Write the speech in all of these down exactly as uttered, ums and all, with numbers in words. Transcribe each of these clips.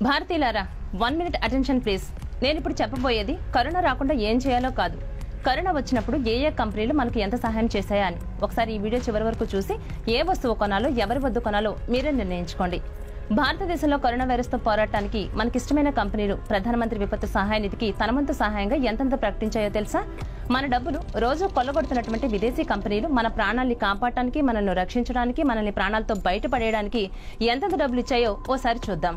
భారతీయులారా one minute attention please. నేను ఇప్పుడు చెప్పబోయేది కరోనా రాకుండా ఏం చేయాలో కాదు, కరోనా వచ్చినప్పుడు ఏ ఏ కంపెనీలు మనకు ఎంత సహాయం చేశాయా అని. ఒకసారి ఈ వీడియో చివరి వరకు చూసి ఏ వస్తువు కొనాలో ఎవరి వద్ద కొనాలో మీరే నిర్ణయించుకోండి. భారతదేశంలో కరోనా వైరస్ తో పోరాటానికి మనకిష్టమైన కంపెనీలు ప్రధానమంత్రి విపత్తు సహాయ నిధికి తన వంతు సహాయంగా ఎంతెంత ప్రకటించాయో తెలుసా? మన డబ్బులు రోజు కొల్లగొడుతున్నటువంటి విదేశీ కంపెనీలు మన ప్రాణాల్ని కాపాడటానికి, మనల్ని రక్షించడానికి, మనల్ని ప్రాణాలతో బయటపడేయడానికి ఎంతెంత డబ్బులు ఇచ్చాయో ఓసారి చూద్దాం.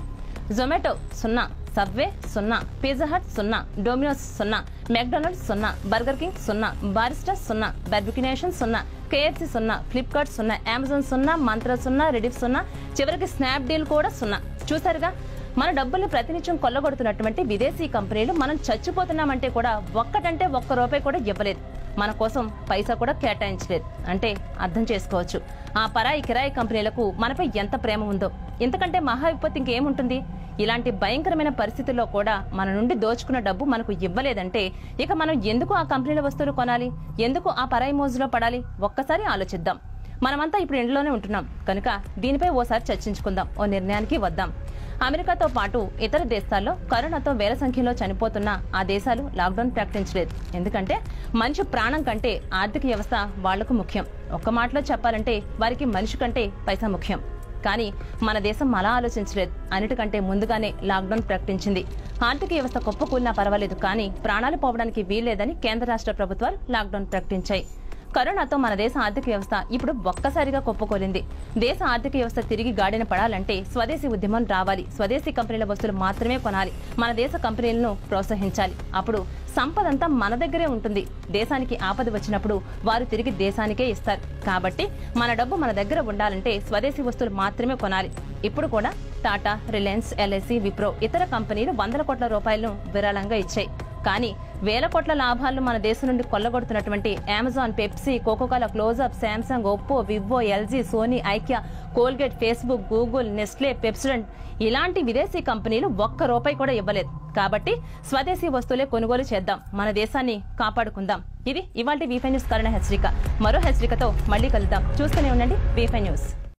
జొమాటో సున్నా, సబ్వే సున్నా, పిజ్జా హట్ సున్నా, డొమినోస్ సున్నా, మెక్డొనాల్డ్స్ సున్నా, బర్గర్ కింగ్ సున్నా, బారిస్టా సున్నా, బార్బిక్యూ నేషన్ సున్నా, కేఎఫ్సి సున్నా, ఫ్లిప్కార్ట్ సున్నా, అమెజాన్ సున్నా, మంత్రా సున్నా, రెడిఫ్ సున్నా, చివరికి స్నాప్ డీల్ కూడా సున్నా. చూసారుగా, మన డబ్బుల్ని ప్రతినిత్యం కొల్లగొడుతున్నటువంటి విదేశీ కంపెనీలు మనం చచ్చిపోతున్నామంటే కూడా ఒక్కటంటే ఒక్క రూపాయి కూడా ఇవ్వలేదు, మన కోసం పైసా కూడా కేటాయించలేదు. అంటే అర్థం చేసుకోవచ్చు ఆ పరాయి కిరాయి కంపెనీలకు మనపై ఎంత ప్రేమ ఉందో. ఇంతకంటే మహా విపత్తు ఇంకేముంటుంది? ఇలాంటి భయంకరమైన పరిస్థితుల్లో కూడా మన నుండి దోచుకున్న డబ్బు మనకు ఇవ్వలేదంటే ఇక మనం ఎందుకు ఆ కంపెనీల వస్తువులు కొనాలి? ఎందుకు ఆ పరాయి మోజులో పడాలి? ఒక్కసారి ఆలోచిద్దాం. మనమంతా ఇప్పుడు ఇంట్లోనే ఉంటున్నాం కనుక దీనిపై ఓసారి చర్చించుకుందాం, ఓ నిర్ణయానికి వద్దాం. అమెరికాతో పాటు ఇతర దేశాల్లో కరోనాతో వేల సంఖ్యలో చనిపోతున్న ఆ దేశాలు లాక్డౌన్ ప్రకటించలేదు. ఎందుకంటే మనిషి ప్రాణం కంటే ఆర్థిక వ్యవస్థ వాళ్లకు ముఖ్యం. ఒక్క మాటలో చెప్పాలంటే వారికి మనిషి కంటే పైసా ముఖ్యం. కానీ మన దేశం అలా ఆలోచించలేదు. అన్నిటికంటే ముందుగానే లాక్డౌన్ ప్రకటించింది. ఆర్థిక వ్యవస్థ కుప్పకూలినా పర్వాలేదు, కానీ ప్రాణాలు పోవడానికి వీల్లేదని కేంద్ర రాష్ట్ర ప్రభుత్వాలు లాక్డౌన్ ప్రకటించాయి. కరోనాతో మన దేశ ఆర్థిక వ్యవస్థ ఇప్పుడు ఒక్కసారిగా కుప్పకూలింది. దేశ ఆర్థిక వ్యవస్థ తిరిగి గాడిన పడాలంటే స్వదేశీ ఉద్యమం రావాలి. స్వదేశీ కంపెనీల వస్తువులు మాత్రమే కొనాలి. మన దేశ కంపెనీలను ప్రోత్సహించాలి. అప్పుడు సంపదంతా మన దగ్గరే ఉంటుంది. దేశానికి ఆపద వచ్చినప్పుడు వారు తిరిగి దేశానికే ఇస్తారు. కాబట్టి మన డబ్బు మన దగ్గర ఉండాలంటే స్వదేశీ వస్తువులు మాత్రమే కొనాలి. ఇప్పుడు కూడా టాటా, రిలయన్స్, ఎల్ఐసి, విప్రో ఇతర కంపెనీలు వందల కోట్ల రూపాయలను విరాళంగా ఇచ్చాయి. కానీ వేల కోట్ల లాభాలను మన దేశం నుండి కొల్లగొడుతున్నటువంటి Amazon, Pepsi, Coca Cola, Closeup, Samsung, Oppo, Vivo, LG, Sony, IKEA, Colgate, Facebook, Google, Nestle, Pepsodent ఇలాంటి విదేశీ కంపెనీలు ఒక్క రూపాయి కూడా ఇవ్వలేదు. కాబట్టి స్వదేశీ వస్తువులే కొనుగోలు చేద్దాం, మన దేశాన్ని కాపాడుకుందాం. ఇది ఇవాల్టి వీఫై న్యూస్ కరోనా హెచ్చరిక. మరో హెచ్చరికతో మళ్ళీ కలుద్దాం. చూస్తూనే ఉండండి వీఫై న్యూస్.